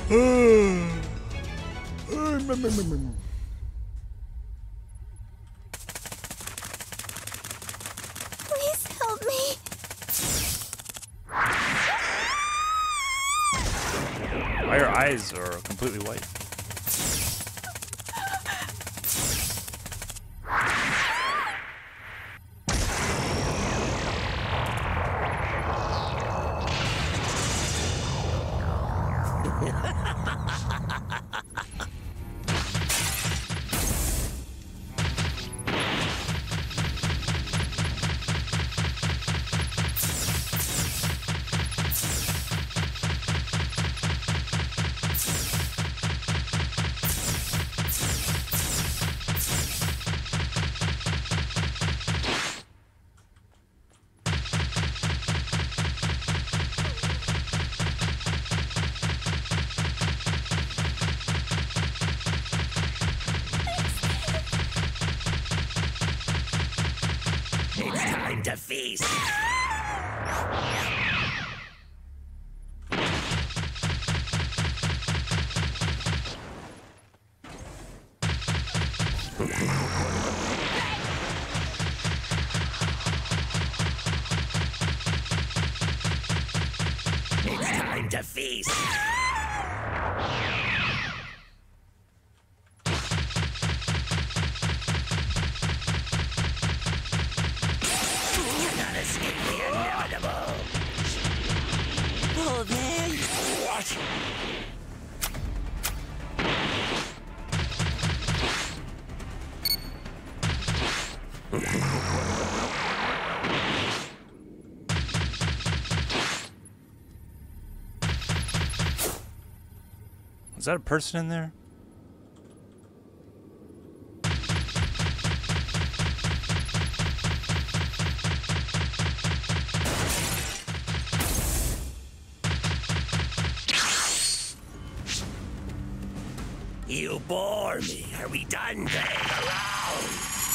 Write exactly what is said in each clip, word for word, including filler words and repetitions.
Please help me. Why your eyes are completely white? To feast. It's time to feast. Oh, man. What? Is that a person in there? You bore me. Are we done playing around?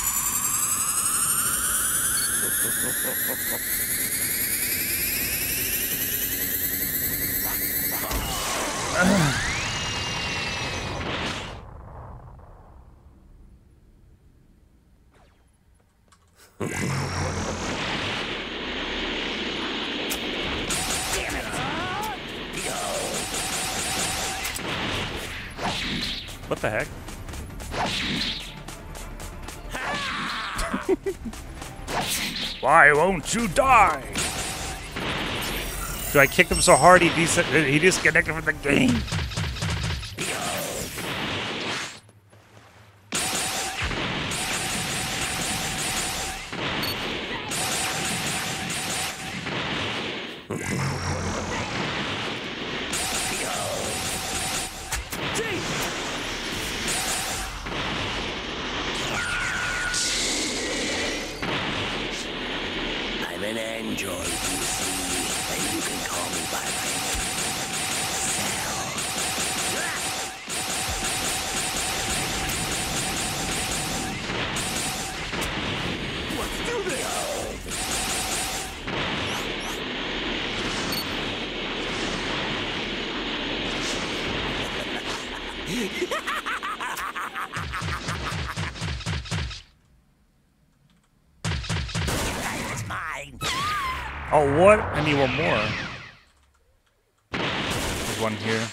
Damn it! What the heck? Why won't you die? Do I kick him so hard he, dis he disconnected from the game? I'm an android, you see, and you can call me by my cell. Let's do this! That's mine! Oh, what? I need one more. There's one here.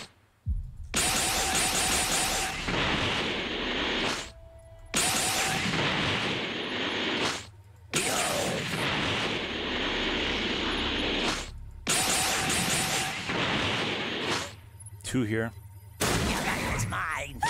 Two here. That's mine!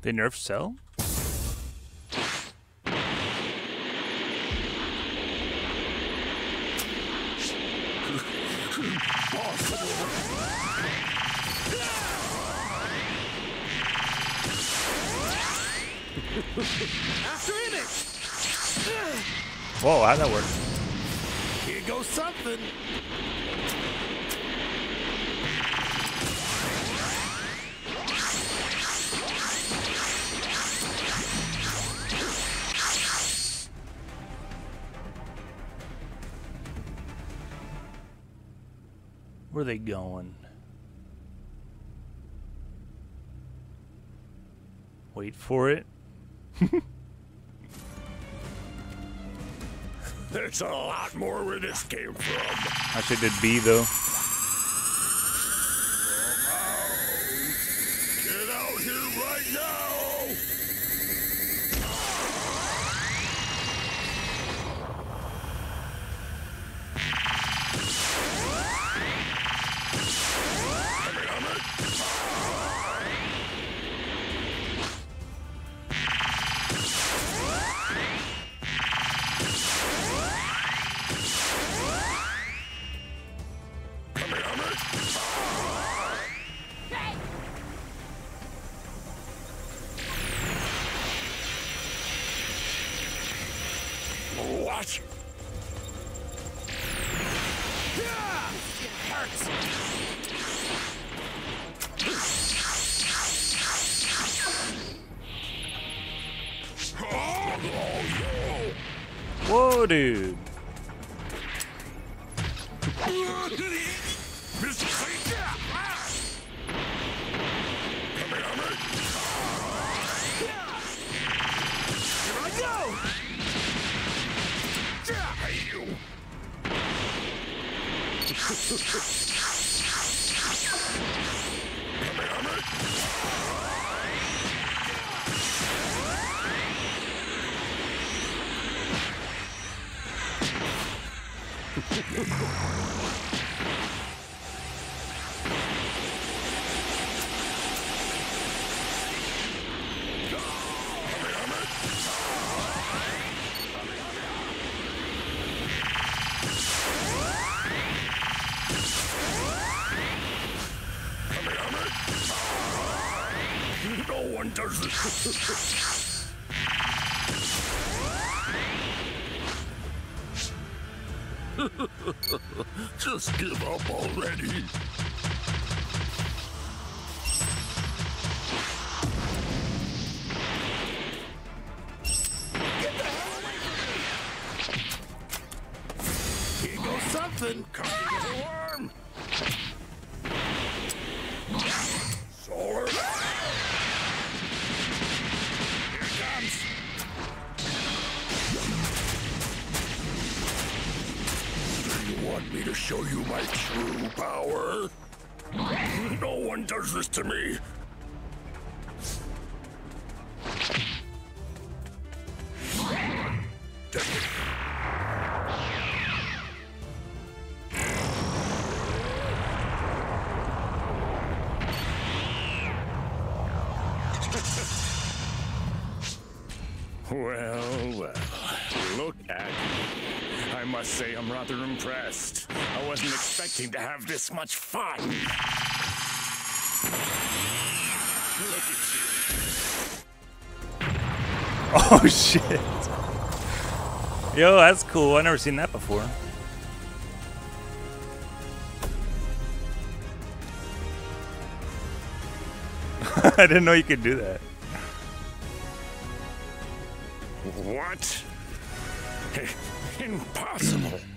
They nerfed Cell? After image! Whoa, how'd that work? Here goes something. Where are they going? Wait for it. There's a lot more where this came from. I should did B though. Get out here right now! What? Yeah! It hurts. Oh, no. Whoa, dude. Mister Satan! Come here, Hammer. Here I go! Hey, you! Come here, Hammer. No one does this. Just give up already. Get the hell away from me! Here goes something. Come to the worm. Solar. Here it comes. Do you want me to show you my true power? No one does this to me. Well, well, look at me. I must say I'm rather impressed. I wasn't expecting to have this much fun. Look at you. Oh shit. Yo, that's cool. I've never seen that before. I didn't know you could do that. What? Impossible.